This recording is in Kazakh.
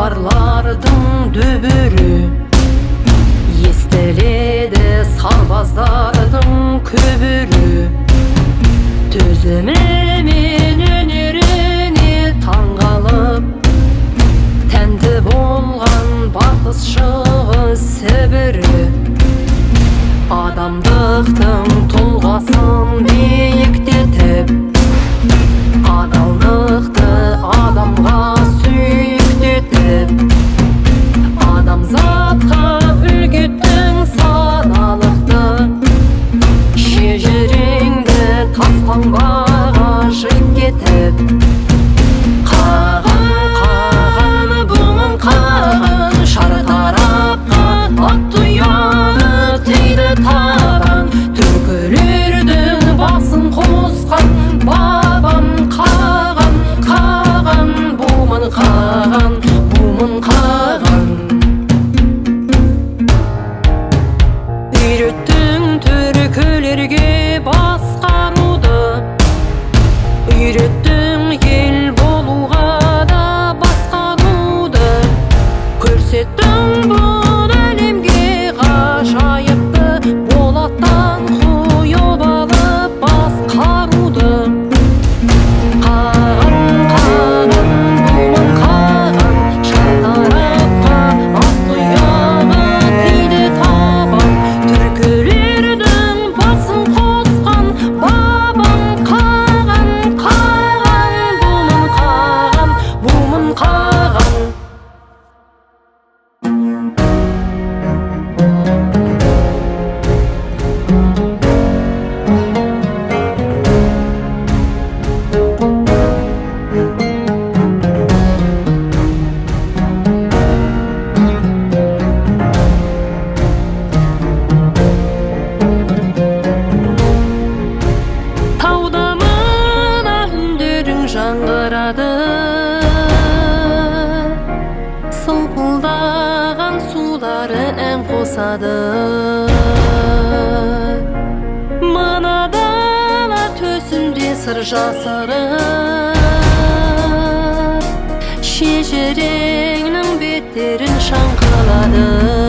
Bulvarlardың дүбірі естіледі, сарбаздардың күбірі. Төзімімен өнеріне таңғалып, тәнті болған батыс шығыс Сібірі. Адамдықтың тұлғасын биіктетіп, адалдықты адамға сүйіктетіп, адамзатқа үлгеттің саналықты, шежіреңді тастаңбаға жиып кетіп. Қаған, қаған, бұның қаған, шартарапқа ат ұяны тиді табан. Түркілердің басын қосқан бабам. Қаған, қаған, бумын қаған, бумын қаған. Үйреттің түркілерге басқаруды, үйреттің ел болуға да басқаруды. Көрсеттің бұл әлемге ғажайыпты, болаттан құйып алып басқаруды. Қаған, қаған, бумын қаған, шартарапқа ат ұяны тиді табан. Түркілердің басын қосқан бабам. Қаған, қаған, бумын қаған. Тауда мына үндерің жаңғырады, сылпылдаған сулары ән қосады. Мына дала төсінде сыр жасырып, шежіреңнің беттерін шаңқылады.